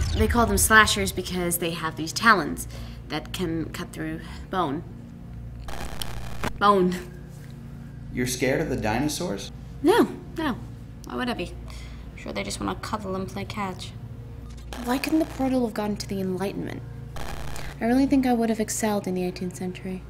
They call them slashers because they have these talons that can cut through bone. Bone. You're scared of the dinosaurs? No. Why would I be? I'm sure they just want to cuddle and play catch. Why couldn't the portal have gotten to the Enlightenment? I really think I would have excelled in the 18th century.